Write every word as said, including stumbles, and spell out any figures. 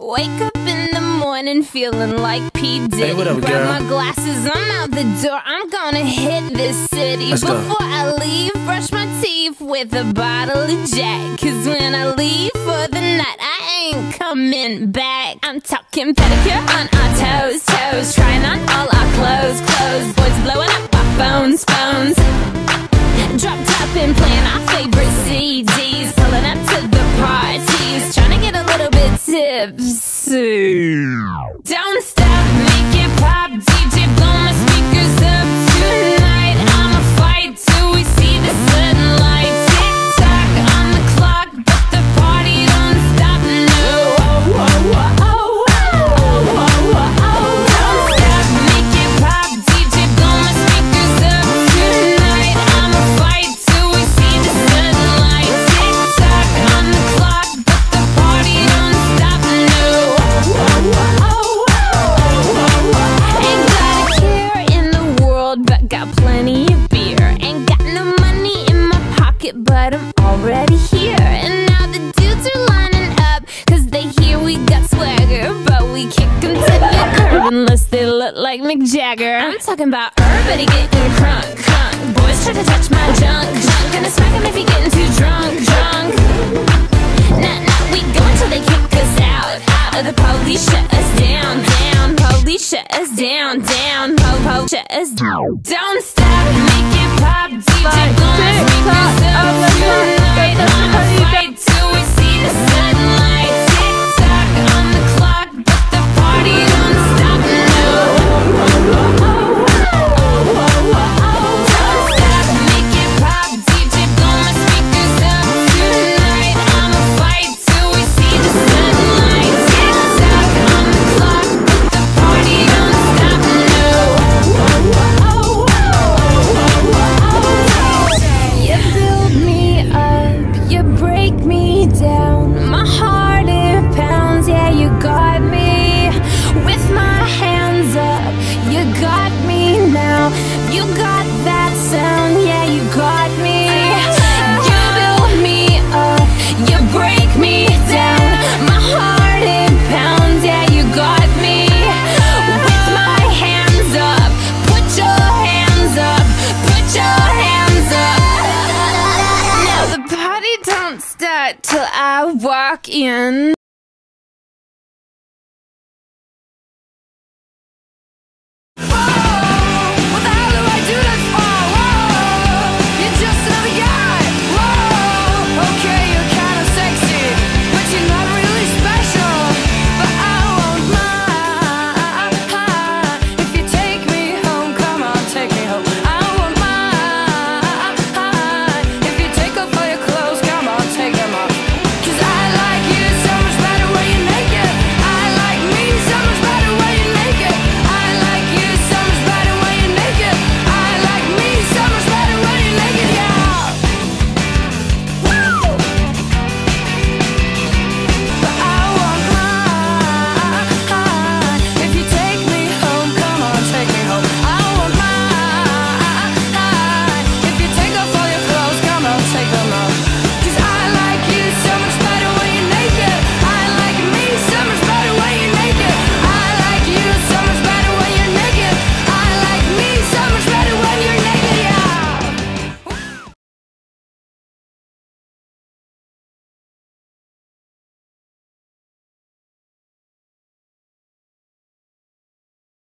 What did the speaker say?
Wake up in the morning feeling like P. Diddy. Hey, what up, Grab girl? my glasses, I'm out the door. I'm gonna hit this city. Let's go. Before I leave, brush my teeth with a bottle of Jack. Cause when I leave for the night, I ain't coming back. I'm talking pedicure on our toes, toes. Trying on all our clothes, clothes. Boys blowing up our phones, phones. Dropped up and playing our favorite C Ds. Pulling up to the parties, trying to get a little bit tipsy. Don't stop, make it pop, D J blow my speakers up tonight. I'ma fight till we see the sunlight. Tick tock on the clock, but the party don't stop, no. Oh, oh, oh, oh, oh, oh, oh, oh. Don't stop, make it pop, D J blow my speakers up tonight. I'ma fight till we see the sunlight. Tick tock on the clock, but the party don't stop, no. Oh, oh, oh, oh, oh, oh. Ain't got a care in the world, but got plenty of beer. Ain't got no money in my pocket, but I'm already here. And now the dudes are lining up, cause they hear we got swagger. But we kick them to the curb unless they look like Mick Jagger. I'm talking about everybody getting crunk, crunk. Boys try to touch my junk, junk. Gonna smack him if he getting too drunk, drunk. Nah, nah, we go until they kick us out, out. Or the police shut us down, down. Police shut us down, down. Po, po, shut us down. Don't stop, make it pop, D J blow my speakers up tonight. I'ma fight till we see the sunlight. Tick tock on the clock, but the party don't stop, no. Oh, oh, oh, oh, oh, oh. Don't stop, make it pop, D J blow my speakers up tonight. I'ma fight till we see the sunlight. Tick tock on the clock, but the party don't stop, no. Oh, oh, oh, oh, oh, oh. You build me up, you break me down. My heart it pounds, yeah, you got me. With my hands up, you got me now. You got that sound, yeah, you got me. You build me up, you break me down. My heart it pounds, yeah, you got me. With my hands up, put your hands up, put your hands up. Now the party don't start till I walk in.